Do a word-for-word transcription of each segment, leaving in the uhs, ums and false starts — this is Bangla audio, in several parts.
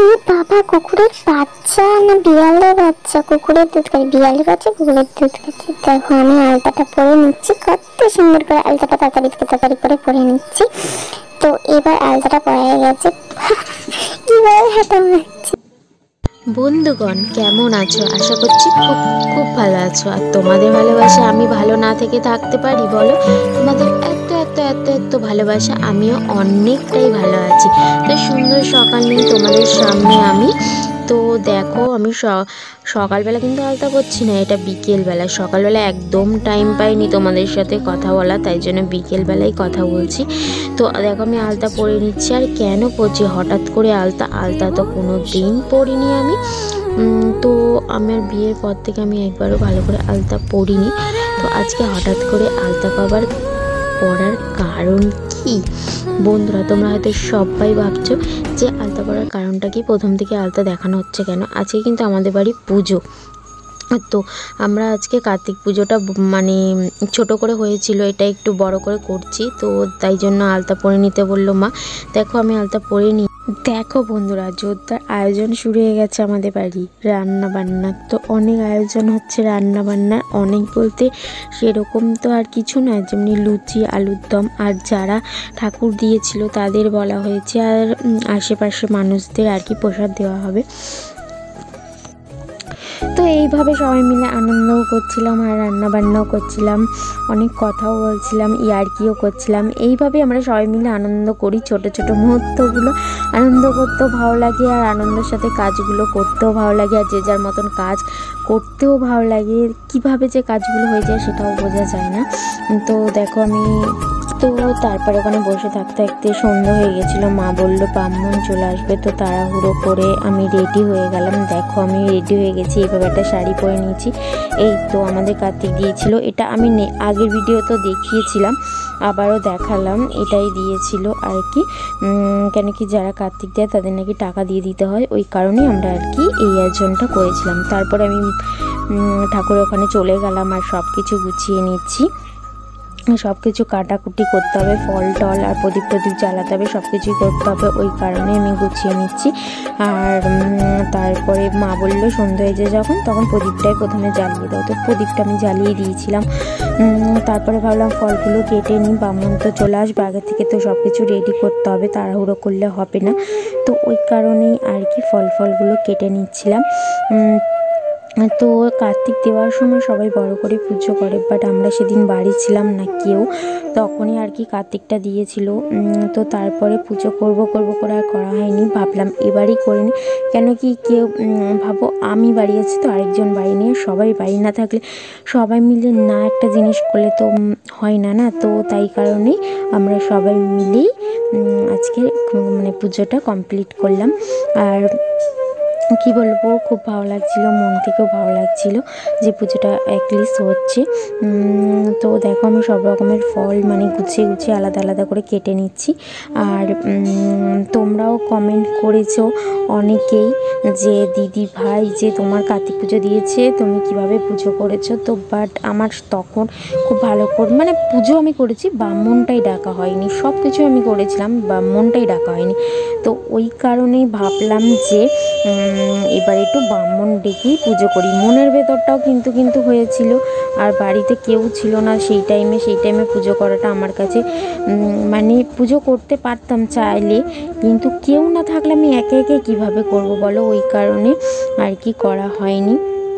বাবা, কুকুরের বাচ্চা না বিড়ালের বাচ্চা? কুকুরের দুধ খাচ্ছে, বিড়ালের বাচ্চা কুকুরের দুধ খাচ্ছে। দেখো আমি আলতাটা পরে নিচ্ছি, কত সুন্দর করে আলতাটা তাড়াতাড়ি তাড়াতাড়ি করে পরে নিচ্ছি। তো এবার আলতাটা পরে গেছে, কিভাবে হাঁটা মারছি। বন্ধুগণ, কেমন আছো? আশা করছি খুব খুব ভালো আছো। আর তোমাদের ভালোবাসা আমি ভালো না থেকে থাকতে পারি বলো? তোমাদের এত এত এত এত ভালোবাসা, আমিও অনেকটাই ভালো আছি। তো সুন্দর সকাল নিয়ে তোমাদের সামনে আমি। তো দেখো আমি সকালবেলা কিন্তু আলতা করছি না, এটা বিকেলবেলা। সকালবেলা একদম টাইম পাইনি তোমাদের সাথে কথা বলা, তাই জন্য বিকেলবেলায় কথা বলছি। তো দেখো আমি আলতা পরে নিচ্ছি। আর কেন পরছি হঠাৎ করে আলতা? আলতা তো কোনো দিন পরিনি আমি। তো আমার বিয়ের পর থেকে আমি একবারও ভালো করে আলতা পরিনি। তো আজকে হঠাৎ করে আলতা কবার পরার কারণ কি বন্ধুরা? তোমরা হয়তো সবাই ভাবছো যে আলতা পরার কারণটা কি, প্রথম থেকে আলতা দেখানো হচ্ছে কেন। আজকে কিন্তু আমাদের বাড়ি পুজো। তো আমরা আজকে কার্তিক পুজোটা মানে ছোট করে হয়েছিল, এটা একটু বড় করে করছি, তো তাই জন্য আলতা পরে নিতে বললো মা। দেখো আমি আলতা পরে নিই। দেখো বন্ধুরা, জোরদার আয়োজন শুরু হয়ে গেছে আমাদের বাড়ি, রান্না বান্নার। তো অনেক আয়োজন হচ্ছে রান্না বান্নার, অনেক বলতে সেরকম তো আর কিছু না, যেমনি লুচি, আলুর দম, আর যারা ঠাকুর দিয়েছিল তাদের বলা হয়েছে, আর আশেপাশে মানুষদের আর কি প্রসাদ দেওয়া হবে। তো এইভাবে সবাই মিলে আনন্দও করছিলাম আর রান্নাবান্নাও করছিলাম, অনেক কথাও বলছিলাম, ইয়ার্কিও করছিলাম। এইভাবে আমরা সবাই মিলে আনন্দ করি। ছোট ছোট মুহূর্তগুলো আনন্দ করতেও ভালো লাগে, আর আনন্দের সাথে কাজগুলো করতেও ভালো লাগে, আর যে যার মতন কাজ করতেও ভালো লাগে। কিভাবে যে কাজগুলো হয়ে যায় সেটাও বোঝা যায় না। তো দেখো আমি তো তারপরে ওখানে বসে থাকতে থাকতে সন্ধ্যা হয়ে গেছিলো। মা বললো ব্রাহ্মণ চলে আসবে, তো তাড়াহুড়ো করে আমি রেডি হয়ে গেলাম। দেখো আমি রেডি হয়ে গেছি, এইভাবে একটা শাড়ি পরে নিয়েছি। এই তো আমাদের কার্তিক দিয়েছিল, এটা আমি আগের ভিডিও তো দেখিয়েছিলাম, আবারও দেখালাম। এটাই দিয়েছিল আর কি, কেন কি যারা কার্তিক দেয় তাদের নাকি টাকা দিয়ে দিতে হয়, ওই কারণেই আমরা আর কি এই আয়োজনটা করেছিলাম। তারপরে আমি ঠাকুরের ওখানে চলে গেলাম আর সব কিছু গুছিয়ে নিচ্ছি। সব কিছু কাটাকুটি করতে হবে, ফল টল আর প্রদীপ প্রদীপ জ্বালাতে হবে, সব কিছুই করতে হবে, ওই কারণে আমি গুছিয়ে নিচ্ছি। আর তারপরে মা বললো সন্ধ্যা হয়ে যায় যখন, তখন প্রদীপটাই প্রথমে জ্বালিয়ে দাও। তো প্রদীপটা আমি জ্বালিয়ে দিয়েছিলাম। তারপরে ভাবলাম ফলগুলো কেটে নিই, ব্রাহ্মণ তো চলে আসবে, আগে থেকে তো সব কিছু রেডি করতে হবে, তাড়াহুড়ো করলে হবে না। তো ওই কারণেই আর কি ফল ফলগুলো কেটে নিচ্ছিলাম। তো কার্তিক দেওয়ার সময় সবাই বড় করে পুজো করে, বাট আমরা সেদিন বাড়ি ছিলাম না কেউ, তখনই আর কি কার্তিকটা দিয়েছিল। তো তারপরে পুজো করব করব করে আর করা হয়নি, ভাবলাম এবারই করে নিই। কেন কি কেউ ভাবো আমি বাড়ি আছি তো আরেকজন বাড়ি নিয়ে, সবাই বাড়ি না থাকলে সবাই মিলে না একটা জিনিস করলে তো হয় না না। তো তাই কারণেই আমরা সবাই মিলেই আজকে মানে পুজোটা কমপ্লিট করলাম। আর কি বলবো, খুব ভালো লাগছিল, মন থেকেও ভালো লাগছিল যে পুজোটা অ্যাটলিস্ট হচ্ছে। তো দেখো আমি সব রকমের ফল মানে গুছিয়ে গুছিয়ে আলাদা আলাদা করে কেটে নিচ্ছি। আর তোমরাও কমেন্ট করেছো অনেকেই যে দিদি ভাই যে তোমার কার্তিক পুজো দিয়েছে, তুমি কিভাবে পুজো করেছো। তো বাট আমার তখন খুব ভালো করে মানে পুজো আমি করেছি, ব্রাহ্মণটাই ডাকা হয়নি, সব কিছু আমি করেছিলাম, ব্রাহ্মণটাই ডাকা হয়নি। তো ওই কারণেই ভাবলাম যে এবার একটু ব্রাহ্মণ ডেকেই পুজো করি। মনের ভেতরটাও কিন্তু কিন্তু হয়েছিল, আর বাড়িতে কেউ ছিল না সেই টাইমে, সেই টাইমে পুজো করাটা আমার কাছে মানে পুজো করতে পারতাম চাইলে, কিন্তু কেউ না থাকলে আমি একে একে কীভাবে করবো বলো, ওই কারণে আর কি করা হয়নি।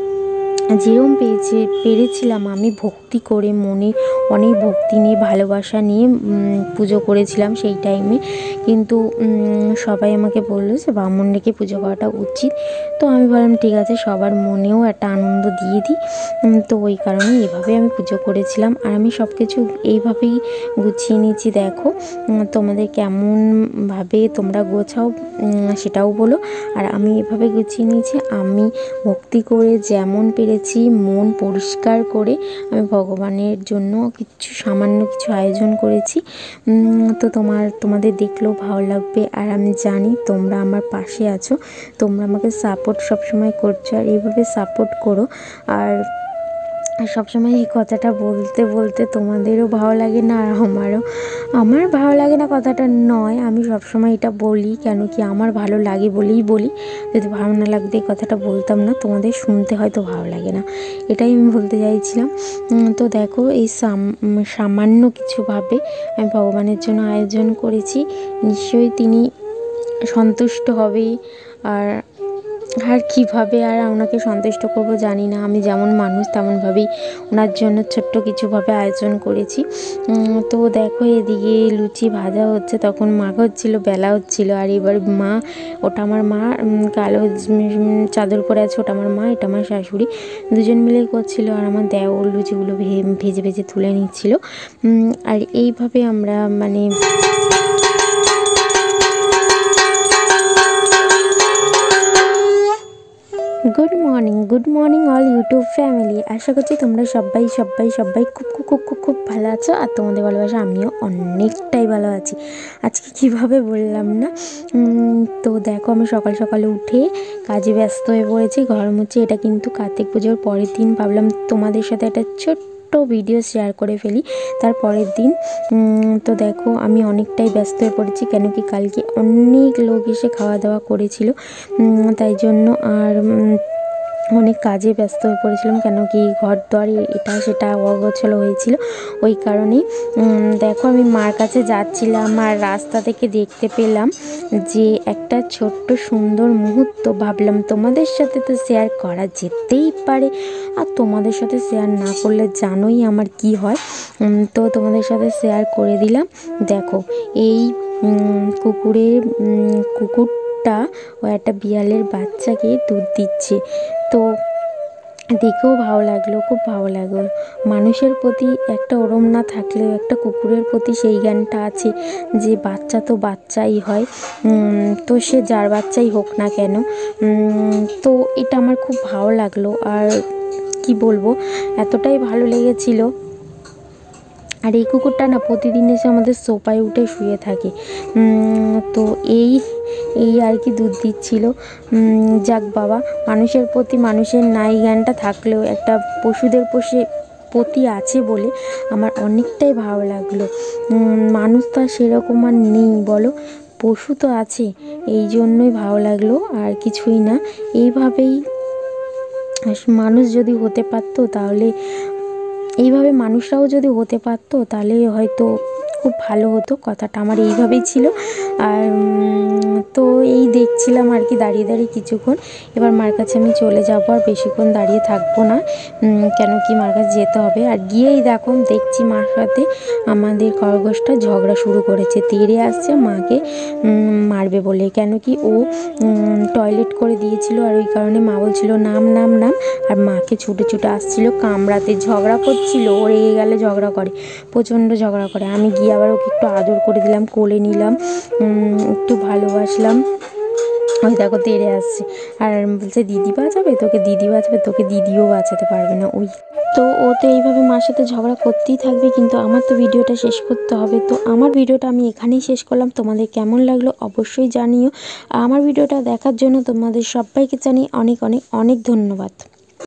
যেরকম পেয়েছে পেরেছিলাম আমি ভক্তি করে, মনে অনেক ভক্তি নিয়ে ভালোবাসা নিয়ে পুজো করেছিলাম সেই টাইমে। কিন্তু সবাই আমাকে বললো যে ব্রাহ্মণ ডেকে পুজো করাটা উচিত। তো আমি বললাম ঠিক আছে, সবার মনেও একটা আনন্দ দিয়ে দিই। তো ওই কারণে এইভাবে আমি পুজো করেছিলাম। আর আমি সব কিছু এইভাবেই গুছিয়ে নিয়েছি। দেখো তোমাদের কেমনভাবে তোমরা গোছাও সেটাও বলো। আর আমি এভাবে গুছিয়ে নিয়েছি, আমি ভক্তি করে যেমন পেরেছি মন পরিষ্কার করে আমি ভগবানের জন্য কিছু সামান্য কিছু আয়োজন করেছি। তো তোমার তোমাদের দেখলেও ভালো লাগবে, আর আমি জানি তোমরা আমার পাশে আছো, তোমরা আমাকে সাপোর্ট সবসময় করছো, আর এইভাবে সাপোর্ট করো। আর আর সবসময় এই কথাটা বলতে বলতে তোমাদেরও ভালো লাগে না আর আমারও আমার ভালো লাগে না কথাটা নয়, আমি সবসময় এটা বলি কেন কি আমার ভালো লাগে বলেই বলি। যদি ভালো না লাগতো এই কথাটা বলতাম না, তোমাদের শুনতে হয়তো ভালো লাগে না, এটাই আমি বলতে চাইছিলাম। তো দেখো এই সামান্য কিছুভাবে আমি ভগবানের জন্য আয়োজন করেছি, নিশ্চয়ই তিনি সন্তুষ্ট হবেই। আর আর কীভাবে আর ওনাকে সন্তুষ্ট করবো জানি না, আমি যেমন মানুষ তেমনভাবেই ওনার জন্য ছোট্ট কিছুভাবে আয়োজন করেছি। তো দেখো এদিকে লুচি ভাজা হচ্ছে, তখন মাখা হচ্ছিলো, বেলা হচ্ছিলো। আর এবার মা, ওটা আমার মা কালো চাদর পরে আছে, ওটা আমার মা, এটা আমার শাশুড়ি, দুজন মিলেই করছিল। আর আমার দেওর লুচিগুলো ভেজে ভেজে তুলে নিচ্ছিল। আর এইভাবে আমরা মানে good morning good morning all YouTube family, আশা করছি তোমরা সবাই সবাই সবাই খুব খুব খুব খুব খুব ভালো আছো। আর তোমাদের ভালোবাসা আমিও অনেকটাই ভালো আছি। আজকে কিভাবে বললাম না। তো দেখো আমি সকাল সকালে উঠে কাজে ব্যস্ত হয়ে পড়েছি, ঘর মুছে। এটা কিন্তু কার্তিক পুজোর পরের দিন, ভাবলাম তোমাদের সাথে একটা ছোট্ট ভিডিও শেয়ার করে ফেলি তার পরের দিন। তো দেখো আমি অনেকটাই ব্যস্ত হয়ে পড়েছি, কেন কি কালকে অনেক লোক এসে খাওয়া দাওয়া করেছিল, তাই জন্য আর অনেক কাজে ব্যস্ত হয়ে পড়েছিলাম, কেন কি ঘর দর এটা সেটা অগোছালো হয়েছিল, ওই কারণেই। দেখো আমি মার কাছে যাচ্ছিলাম আর রাস্তা থেকে দেখতে পেলাম যে একটা ছোট্ট সুন্দর মুহূর্ত, ভাবলাম তোমাদের সাথে তো শেয়ার করা যেতেই পারে। আর তোমাদের সাথে শেয়ার না করলে জানোই আমার কি হয়, তো তোমাদের সাথে শেয়ার করে দিলাম। দেখো এই কুকুরের কুকুর ও একটা বিড়ালের বাচ্চাকে দুধ দিচ্ছে, তো দেখেও ভালো লাগলো, খুব ভালো লাগলো। মানুষের প্রতি একটা ওরম না থাকলেও একটা কুকুরের প্রতি সেই জ্ঞানটা আছে যে বাচ্চা তো বাচ্চাই হয়, তো সে যার বাচ্চাই হোক না কেন। তো এটা আমার খুব ভালো লাগলো, আর কি বলবো, এতটাই ভালো লেগেছিল। আর এই কুকুরটা না প্রতিদিন এসে আমাদের সোফায় উঠে শুয়ে থাকে। তো এই এই আর কি দুধ দিচ্ছিল। যাক বাবা, মানুষের প্রতি মানুষের নাই জ্ঞানটা থাকলেও একটা পশুদের পোষে প্রতি আছে বলে আমার অনেকটাই ভালো লাগলো। মানুষ তো আর সেরকম আর নেই বলো, পশু তো আছে, এই জন্যই ভালো লাগলো, আর কিছুই না। এইভাবেই মানুষ যদি হতে পারতো তাহলে এইভাবে মানুষরাও যদি হতে পারতো তাহলে হয়তো খুব ভালো হতো, কথাটা আমার এইভাবেই ছিল। আর তো এই দেখছিলাম আর কি দাঁড়িয়ে দাঁড়িয়ে কিছুক্ষণ, এবার মার কাছে আমি চলে যাবো, আর বেশিক্ষণ দাঁড়িয়ে থাকবো না, কেন কি মার কাছে যেতে হবে। আর গিয়েই দেখো দেখছি মার সাথে আমাদের খরগোশটা ঝগড়া শুরু করেছে, তেড়ে আসছে মাকে মারবে বলে, কেন কি ও টয়লেট করে দিয়েছিল, আর ওই কারণে মা বলছিল নাম নাম নাম, আর মাকে ছুটে ছুটে আসছিল কামড়াতে, ঝগড়া করছিল, ও রেগে গেলে ঝগড়া করে, প্রচণ্ড ঝগড়া করে। আমি গিয়ে আবার ওকে একটু আদর করে দিলাম, কোলে নিলাম, একটু ভালোবাসলাম। ওই দেখো তেড়ে আসছে আর বলছে দিদি বাঁচাবে তোকে, দিদি বাঁচাবে তোকে, দিদিও বাঁচাতে পারবে না। ওই তো ও তো এইভাবে মার সাথে ঝগড়া করতেই থাকবে, কিন্তু আমার তো ভিডিওটা শেষ করতে হবে। তো আমার ভিডিওটা আমি এখানেই শেষ করলাম, তোমাদের কেমন লাগলো অবশ্যই জানিও। আমার ভিডিওটা দেখার জন্য তোমাদের সবাইকে জানি অনেক অনেক অনেক ধন্যবাদ।